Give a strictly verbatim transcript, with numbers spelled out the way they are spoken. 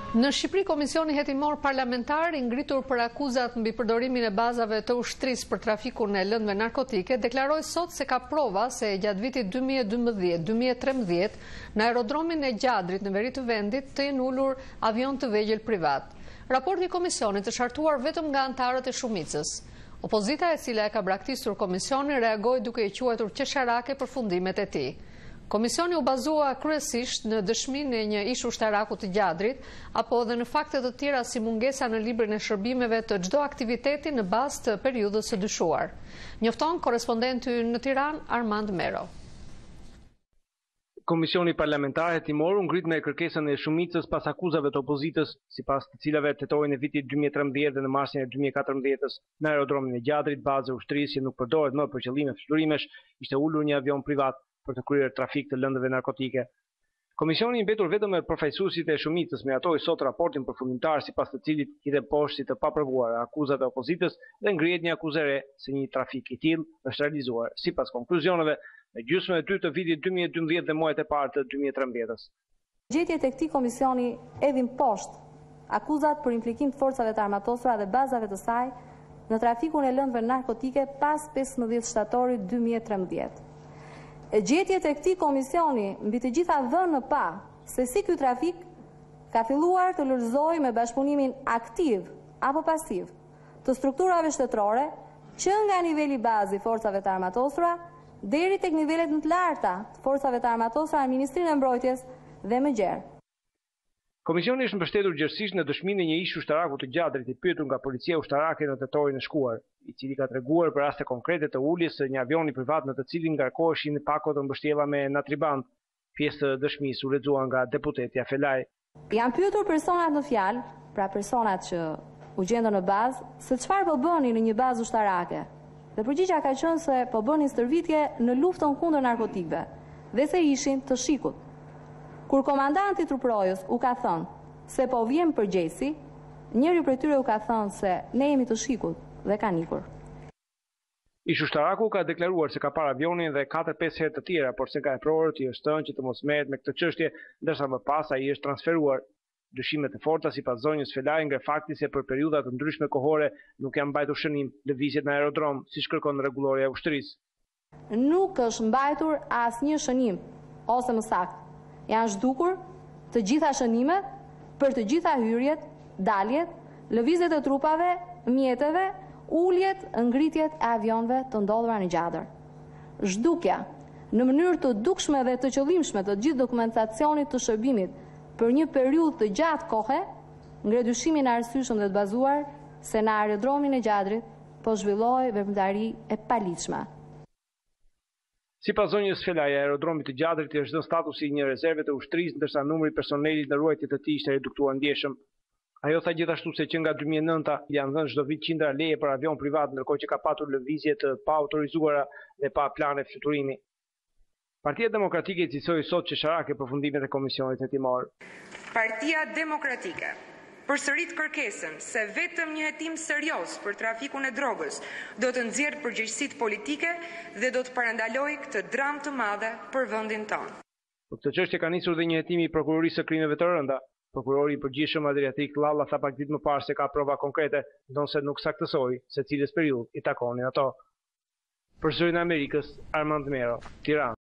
Në Shqipëri, Komisioni Hetimor Parlamentar, i ngritur për akuzat mbi përdorimin e bazave të ushtrisë për trafikun e lëndëve narkotike, deklaroi sot se ka prova se gjatë vitit dy mijë e dymbëdhjetë dy mijë e trembëdhjetë në aerodromin e Gjadrit në veri të vendit të jenë ulur avion të vegjël privat. Raporti i komisionit është hartuar vetëm nga anëtarët e shumicës. Opozita, e cila e ka braktisur komisionin, reagoi duke i quajtur qesharake përfundimet e tij. Komisioni u bazua kryesisht në dëshminë e një ish ushtaraku të Gjadrit, apo edhe në fakte të tjera si mungesa në librin e shërbimeve të çdo aktiviteti në bazë të periudhës së dyshuar. Njofton korespondenti ynë në Tiranë, Armand Mero. Komisioni Parlamentar Hetimor u ngrit me kërkesën e shumicës pas akuzave të opozitës, sipas të cilave tetojnë e vitit dy mijë e trembëdhjetë dhe në marsin e dy mijë e katërmbëdhjetës në aerodromin e Gjadrit, bazë e ushtrisë që nuk përdoret më për qëllime fluturimish, ishte ulur një avion privat për të kryer trafik të lëndëve narkotike. Komisioni i mbetur vetëm me përfaqësuesit e shumicës meratoi sot raportin përfundimtar sipas të cilit hidhen poshtë si të paprovuara akuzat e opozitës dhe ngrihet një akuzë re se një trafik i tillë është realizuar sipas konkluzioneve në gjysmën e dytë të vitit dy mijë e dymbëdhjetë dhe muajt e parë të dy mijë e trembëdhjetës. Gjetjet e këtij komisioni edhin poshtë akuzat për implikim të forcave të armatosura dhe bazave të saj në trafikun e lëndëve narkotike pas pesëmbëdhjetë shtatorit dy mijë e trembëdhjetë. Gjetjet e këtij komisioni mbi të gjitha dhënë në pa se si ky trafik ka filluar të lulëzojë me bashkëpunimin aktiv apo pasiv të strukturave shtetërore, që nga niveli bazë i forcave të armatosura deri tek nivelet më të larta të forcave të armatosura në Ministrinë e Mbrojtjes dhe më gjerë. Komisioni është mbështetur gjërësisht në dëshminë e një ish ushtaraku të Gjadrit i pyetur nga policia ushtarake në tetorin e shkuar, i cili ka treguar për raste konkrete të uljes së një avioni privat në të cilin ngarkoheshin pakot të mbështjella me natriband. Pjesë të dëshmisë u lexuan nga deputeti Afelaj. Janë pyetur personat në fjalë, pra personat që u gjendën në bazë, se çfarë po bënin në një bazë ushtarake. Dhe përgjigjja ka qenë se po bënin stërvitje në luftën kundër narkotikëve dhe se ishin të shikut. Kur komandanti truprojës u ka thënë se po vjen përgjegjësi, njëri prej tyre u ka thënë se ne jemi të shikut dhe kanë ikur. Ish ushtaraku ka deklaruar se ka parë avionin dhe katër pesë herë të tjera, por se nga eprorët i është thënë që të mos merret me këtë çështje, ndërsa më pas ai është transferuar. Dyshimet e forta sipas zonjës Felaj nga fakti se për periudha të ndryshme kohore nuk janë mbajtur shënim lëvizjet në aerodrom, siç kërkon rregullorja e ushtrisë. Nuk është mbajtur asnjë shënim, ose më saktë, janë zhdukur të gjitha shënimet për të gjitha hyrjet, daljet, lëvizjet e trupave, mjeteve, uljet, ngritjet e avionëve të ndodhura në Gjadër. Zhdukja në mënyrë të dukshme dhe të qëllimshme të gjithë dokumentacionit të shërbimit për një periudhë të gjatë kohe, ngre dyshimin e arsyeshëm dhe të bazuar se në aerodromin e Gjadrit po zhvillohej veprimtari e paligjshme. Sipas zonjës Felaj, aerodromi të Gjadrit është dhënë statusi një rezerve të ushtrisë, ndërsa numri personelit në ruajtje të tij ishte reduktuar ndjeshëm. Ajo tha gjithashtu se që nga dy mijë e nënta janë dhënë çdo vit qindra leje për avion privat, ndërkohë që ka patur lëvizje të pa autorizuara dhe pa plane fluturimi. Partia Demokratike i cilësoi sot qesharake përfundimet e Komisionit Hetimor. Partia Demokratike përsërit kërkesën se vetëm një hetim serioz për trafikun e drogës do të nxjerrë përgjegjësitë politike dhe do të parandalojë këtë dramë të madhe për vendin tonë. Për këtë çështje ka nisur dhe një hetim i prokurorisë së krimeve të rënda. Prokurori i përgjithshëm Adriatik Llalla tha pak ditë më parë se ka prova konkrete, ndonse nuk saktësoi se cilës periudhë i takonin ato. Për Zërin e Amerikës, Armand Mero, Tiranë.